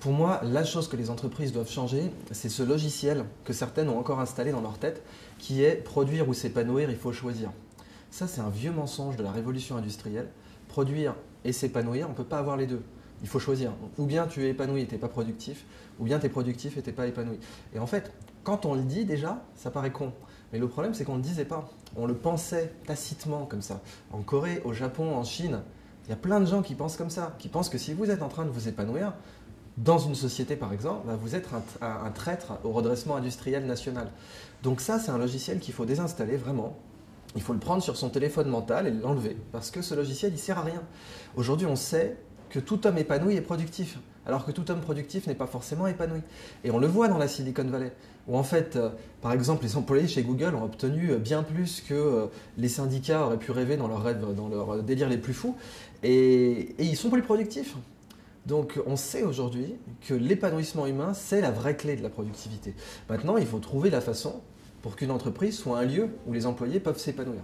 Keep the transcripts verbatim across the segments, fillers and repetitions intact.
Pour moi, la chose que les entreprises doivent changer, c'est ce logiciel que certaines ont encore installé dans leur tête, qui est produire ou s'épanouir, il faut choisir. Ça, c'est un vieux mensonge de la révolution industrielle. Produire et s'épanouir, on ne peut pas avoir les deux. Il faut choisir. Ou bien tu es épanoui et tu n'es pas productif, ou bien tu es productif et tu n'es pas épanoui. Et en fait, quand on le dit déjà, ça paraît con. Mais le problème, c'est qu'on ne le disait pas. On le pensait tacitement comme ça. En Corée, au Japon, en Chine, il y a plein de gens qui pensent comme ça, qui pensent que si vous êtes en train de vous épanouir, dans une société par exemple, bah, vous êtes un, un, un traître au redressement industriel national. Donc ça, c'est un logiciel qu'il faut désinstaller vraiment. Il faut le prendre sur son téléphone mental et l'enlever, parce que ce logiciel, il ne sert à rien. Aujourd'hui, on sait que tout homme épanoui est productif, alors que tout homme productif n'est pas forcément épanoui. Et on le voit dans la Silicon Valley, où en fait, euh, par exemple, les employés chez Google ont obtenu bien plus que euh, les syndicats auraient pu rêver dans leurs rêves, dans leurs délires les plus fous, et, et ils sont plus productifs. Donc on sait aujourd'hui que l'épanouissement humain, c'est la vraie clé de la productivité. Maintenant, il faut trouver la façon pour qu'une entreprise soit un lieu où les employés peuvent s'épanouir.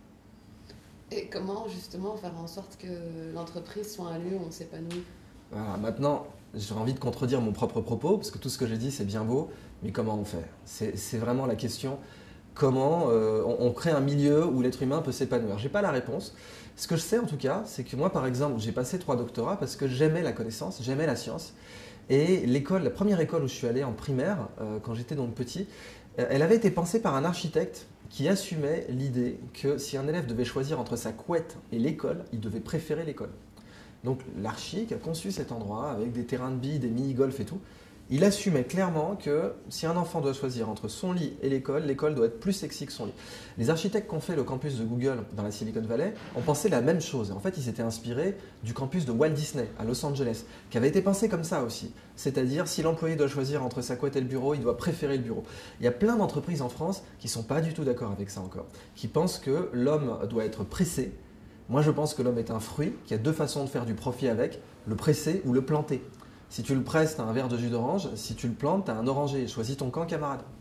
Et comment justement faire en sorte que l'entreprise soit un lieu où on s'épanouit? Voilà, maintenant, j'ai envie de contredire mon propre propos, parce que tout ce que j'ai dit, c'est bien beau, mais comment on fait? C'est vraiment la question. Comment euh, on, on crée un milieu où l'être humain peut s'épanouir? Je n'ai pas la réponse. Ce que je sais en tout cas, c'est que moi par exemple, j'ai passé trois doctorats parce que j'aimais la connaissance, j'aimais la science. Et l'école, la première école où je suis allé en primaire, euh, quand j'étais donc petit, euh, elle avait été pensée par un architecte qui assumait l'idée que si un élève devait choisir entre sa couette et l'école, il devait préférer l'école. Donc l'archi qui a conçu cet endroit avec des terrains de billes, des mini-golf et tout, il assumait clairement que si un enfant doit choisir entre son lit et l'école, l'école doit être plus sexy que son lit. Les architectes qui ont fait le campus de Google dans la Silicon Valley ont pensé la même chose. En fait, ils s'étaient inspirés du campus de Walt Disney à Los Angeles, qui avait été pensé comme ça aussi. C'est-à-dire, si l'employé doit choisir entre sa couette et le bureau, il doit préférer le bureau. Il y a plein d'entreprises en France qui ne sont pas du tout d'accord avec ça encore, qui pensent que l'homme doit être pressé. Moi, je pense que l'homme est un fruit, qu'il y a deux façons de faire du profit avec, le presser ou le planter. Si tu le presses, tu as un verre de jus d'orange. Si tu le plantes, tu as un oranger. Choisis ton camp, camarade.